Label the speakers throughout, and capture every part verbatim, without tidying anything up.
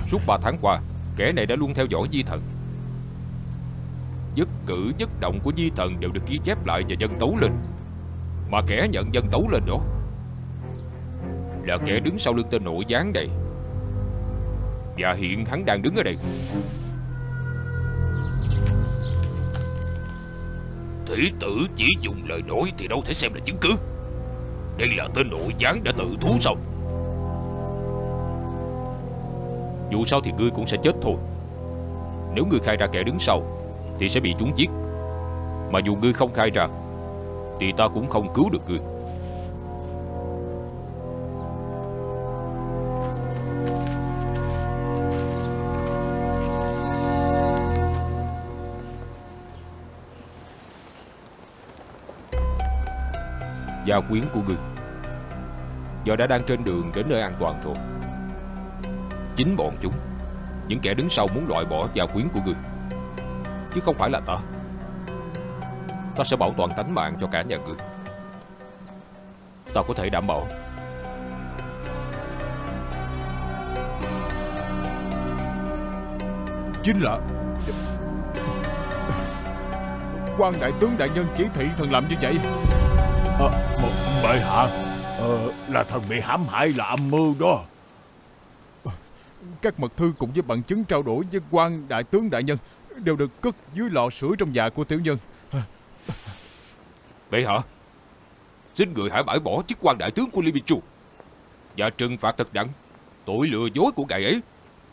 Speaker 1: Suốt ba tháng qua, kẻ này đã luôn theo dõi Di Thần. Nhất cử nhất động của Di Thần đều được ghi chép lại và dâng tấu lên. Mà kẻ nhận dâng tấu lên đó là kẻ đứng sau lưng tên nội gián này. Và hiện hắn đang đứng ở đây. Thủy tử chỉ dùng lời nói thì đâu thể xem là chứng cứ. Đây là tên nội gián đã tự thú sao? Dù sao thì ngươi cũng sẽ chết thôi. Nếu ngươi khai ra kẻ đứng sau thì sẽ bị chúng giết. Mà dù ngươi không khai ra thì ta cũng không cứu được ngươi. Gia quyến của ngươi giờ đã đang trên đường đến nơi an toàn rồi. Chính bọn chúng, những kẻ đứng sau muốn loại bỏ gia quyến của ngươi, chứ không phải là ta. Ta sẽ bảo toàn tánh mạng cho cả nhà ngươi. Ta có thể đảm bảo.
Speaker 2: Chính là quan đại tướng đại nhân chỉ thị thần làm như vậy.
Speaker 3: À, bệ hạ, ờ, là thần bị hãm hại, là âm mưu đó.
Speaker 2: Các mật thư cùng với bằng chứng trao đổi với quan đại tướng đại nhân đều được cất dưới lò sưởi trong nhà của tiểu nhân.
Speaker 1: Bệ hạ, xin người hãy bãi bỏ chức quan đại tướng của Liên Minh Chu và trừng phạt thật nặng tội lừa dối của ngài ấy.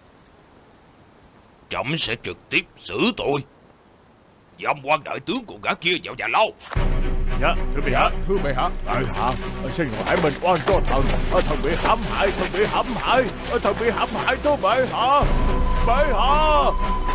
Speaker 1: Trẫm sẽ trực tiếp xử tội giam quan đại tướng của gã kia vào nhà lao.
Speaker 3: Dạ, thưa bệ hạ.
Speaker 2: Thưa bệ hạ.
Speaker 3: Bệ hạ, xin ngài minh oan cho thần. Thần bị hãm hại, thần bị hãm hại, thần bị hãm hại, thưa bệ hạ. Bệ hạ.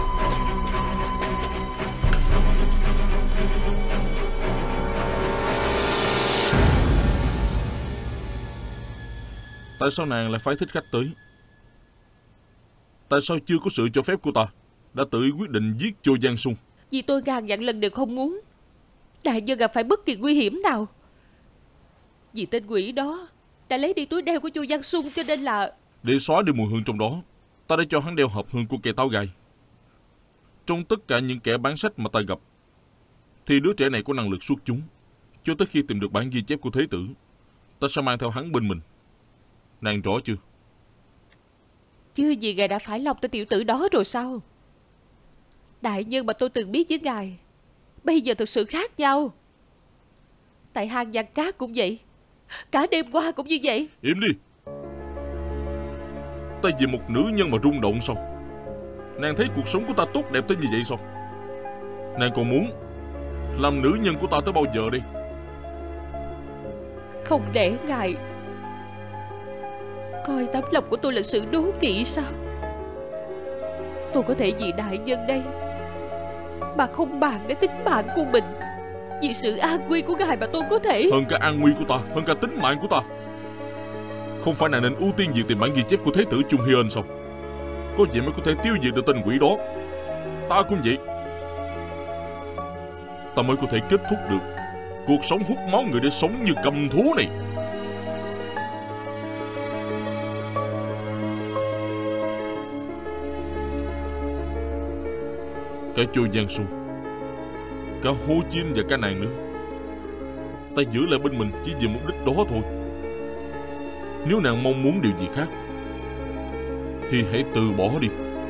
Speaker 4: Tại sao nàng lại phái thích khách tới? Tại sao chưa có sự cho phép của ta đã tự quyết định giết Chu Giang Sung?
Speaker 5: Vì tôi ngàn dặn lần đều không muốn đại nhân gặp phải bất kỳ nguy hiểm nào. Vì tên quỷ đó đã lấy đi túi đeo của Chu Giang Sung, cho nên là
Speaker 4: để xóa đi mùi hương trong đó, ta đã cho hắn đeo hộp hương của kẻ táo gai. Trong tất cả những kẻ bán sách mà ta gặp thì đứa trẻ này có năng lực xuất chúng. Cho tới khi tìm được bản ghi chép của Thế Tử, ta sẽ mang theo hắn bên mình. Nàng rõ chưa?
Speaker 5: chưa gì ngài đã phải lòng tên tiểu tử đó rồi sao? Đại nhân mà tôi từng biết với ngài bây giờ thực sự khác nhau. Tại hang Giang Cát cũng vậy, cả đêm qua cũng như vậy.
Speaker 4: Im đi. Ta vì một nữ nhân mà rung động sao? Nàng thấy cuộc sống của ta tốt đẹp tới như vậy sao? Nàng còn muốn làm nữ nhân của ta tới bao giờ đây?
Speaker 5: Không để ngài coi tấm lòng của tôi là sự đố kỵ sao? Tôi có thể vì đại nhân đây mà không bàn đến tính mạng của mình. Vì sự an nguy của ngài mà tôi có thể
Speaker 4: hơn cả an nguy của ta, hơn cả tính mạng của ta. Không phải nàng nên ưu tiên việc tìm bản ghi chép của Thế Tử Trung Hyên sao? Có vậy mới có thể tiêu diệt được tên quỷ đó. Ta cũng vậy. Ta mới có thể kết thúc được cuộc sống hút máu người để sống như cầm thú này. Cả Chu Giang Sung, cả Hồ Chin và cả nàng nữa, ta giữ lại bên mình chỉ vì mục đích đó thôi. Nếu nàng mong muốn điều gì khác thì hãy từ bỏ đi.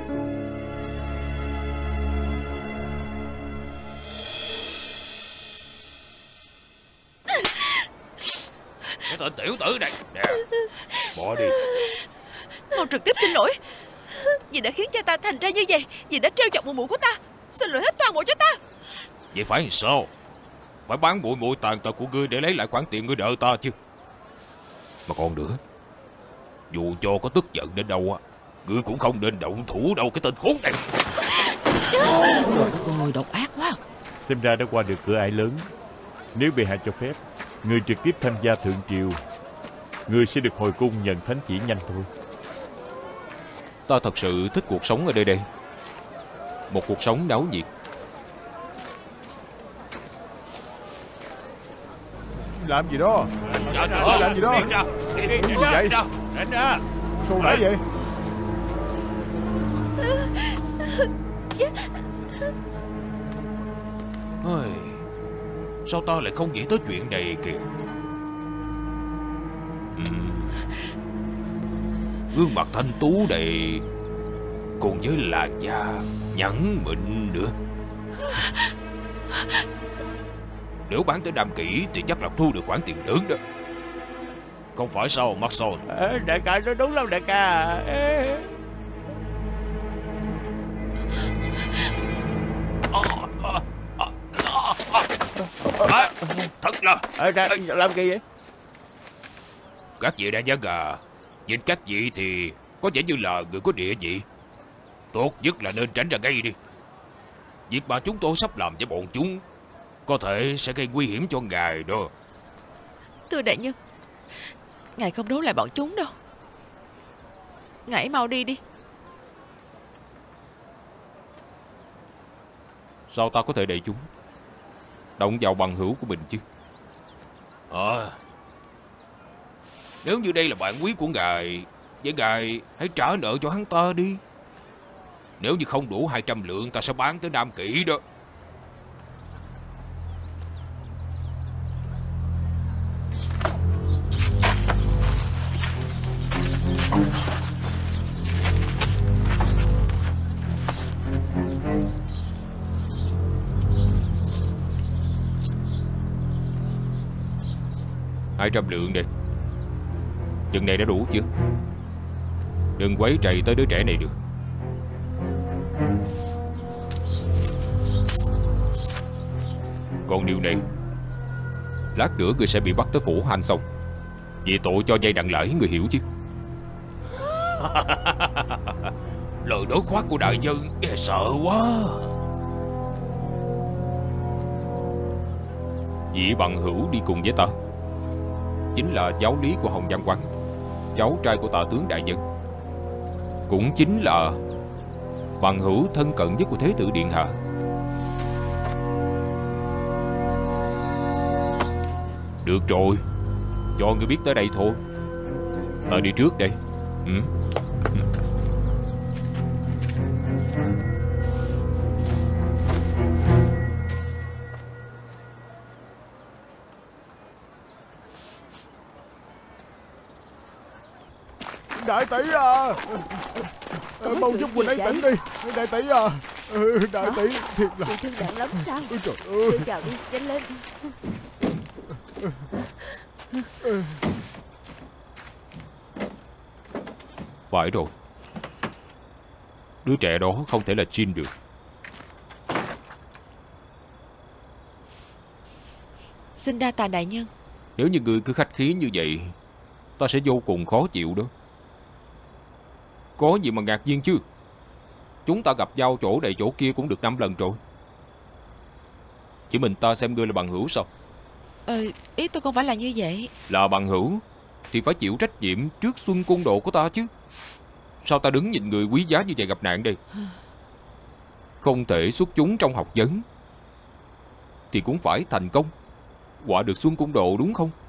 Speaker 1: Cái tên tiểu tử này nè, bỏ đi.
Speaker 6: Con trực tiếp xin lỗi. Vì đã khiến cha ta thành ra như vậy. Vì đã trêu chọc mụ mụ của ta. Xin lỗi hết toàn bộ cho ta.
Speaker 1: Vậy phải làm sao? Phải bán bụi bụi tàn tật của ngươi để lấy lại khoản tiền ngươi nợ ta chứ. Mà còn nữa, dù cho có tức giận đến đâu á, ngươi cũng không nên động thủ đâu cái tên khốn này.
Speaker 6: Trời đất ơi, độc ác quá.
Speaker 7: Xem ra đã qua được cửa ải lớn. Nếu bệ hạ cho phép, người trực tiếp tham gia thượng triều, người sẽ được hồi cung nhận thánh chỉ nhanh thôi.
Speaker 1: Ta thật sự thích cuộc sống ở đây đây. Một cuộc sống náo nhiệt.
Speaker 2: Làm gì đó?
Speaker 1: Trời
Speaker 2: Làm gì, làm gì đó?
Speaker 1: Đi đi,
Speaker 2: Đi vậy?
Speaker 1: Đến ra.
Speaker 2: Sao nãy vậy?
Speaker 1: Ôi, sao ta lại không nghĩ tới chuyện này kìa. uhm. Gương mặt thanh tú này cùng với làn da nhẵn mịn nữa. Nếu bán tới Nam Kỷ thì chắc là thu được khoản tiền lớn đó. Không phải sao Maxon?
Speaker 3: À, đại ca nói đúng lắm đại ca.
Speaker 1: À, thật là
Speaker 3: à, ra, làm gì vậy?
Speaker 1: Các vị đại nhân à, nhìn các vị thì có vẻ như là người có địa vị. Tốt nhất là nên tránh ra ngay đi. Việc mà chúng tôi sắp làm với bọn chúng có thể sẽ gây nguy hiểm cho ngài đó.
Speaker 6: Thưa đại nhân, ngài không đấu lại bọn chúng đâu. Ngài mau đi đi.
Speaker 1: Sao ta có thể để chúng động vào bằng hữu của mình chứ? À, nếu như đây là bạn quý của ngài, vậy ngài hãy trả nợ cho hắn ta đi. Nếu như không đủ hai trăm lượng, ta sẽ bán tới Nam Kỷ đó. Hai trăm lượng đây. Chừng này đã đủ chưa? Đừng quấy rầy tới đứa trẻ này được. Còn điều này, lát nữa người sẽ bị bắt tới phủ Han Sông vì tội cho vay nặng lãi, người hiểu chứ? Lời nói khoác của đại nhân nghe sợ quá. Vị bằng hữu đi cùng với ta chính là giáo lý của Hồng Văn Quang, cháu trai của Tả tướng đại nhân, cũng chính là bằng hữu thân cận nhất của Thế tử điện hạ. Được rồi, cho ngươi biết tới đây thôi. Ta đi trước đây. Ừ.
Speaker 2: Đại tỷ à, mau giúp Quỳnh ấy tỉnh đi. Đại tỷ à, đại tỷ thiệt là
Speaker 8: chị thương nặng lắm sao?
Speaker 2: Ôi trời ơi.
Speaker 8: Tôi chào đi, nhanh lên.
Speaker 1: Phải rồi, đứa trẻ đó không thể là Jin được.
Speaker 6: Xin đa tạ đại nhân.
Speaker 1: Nếu như ngươi cứ khách khí như vậy, ta sẽ vô cùng khó chịu đó. Có gì mà ngạc nhiên chứ. Chúng ta gặp nhau chỗ này chỗ kia cũng được năm lần rồi. Chỉ mình ta xem ngươi là bằng hữu sao?
Speaker 6: Ờ, ý tôi không phải là như vậy.
Speaker 1: Là bằng hữu thì phải chịu trách nhiệm trước xuân cung độ của ta chứ. Sao ta đứng nhìn người quý giá như vậy gặp nạn đây? Không thể xuất chúng trong học vấn thì cũng phải thành công, quả được xuân cung độ, đúng không?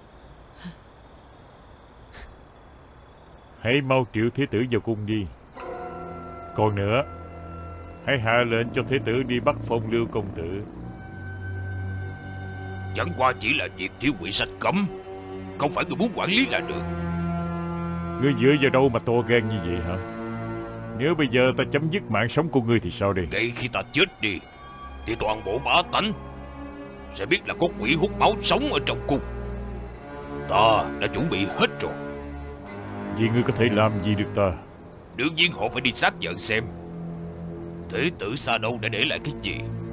Speaker 7: Hãy mau triệu thế tử vào cung đi. Còn nữa, hãy hạ lệnh cho thế tử đi bắt phong Lưu công tử.
Speaker 1: Chẳng qua chỉ là việc thiếu quỷ sách cấm, không phải người muốn quản lý là được.
Speaker 7: Ngươi dựa vào đâu mà to gan như vậy hả? Nếu bây giờ ta chấm dứt mạng sống của ngươi thì sao đây?
Speaker 1: Ngay khi ta chết đi thì toàn bộ bá tánh sẽ biết là có quỷ hút máu sống ở trong cung. Ta đã chuẩn bị hết rồi.
Speaker 7: Vì ngươi có thể làm gì được ta?
Speaker 1: Đương nhiên họ phải đi xác nhận xem thế tử Sa Đâu đã để lại cái gì.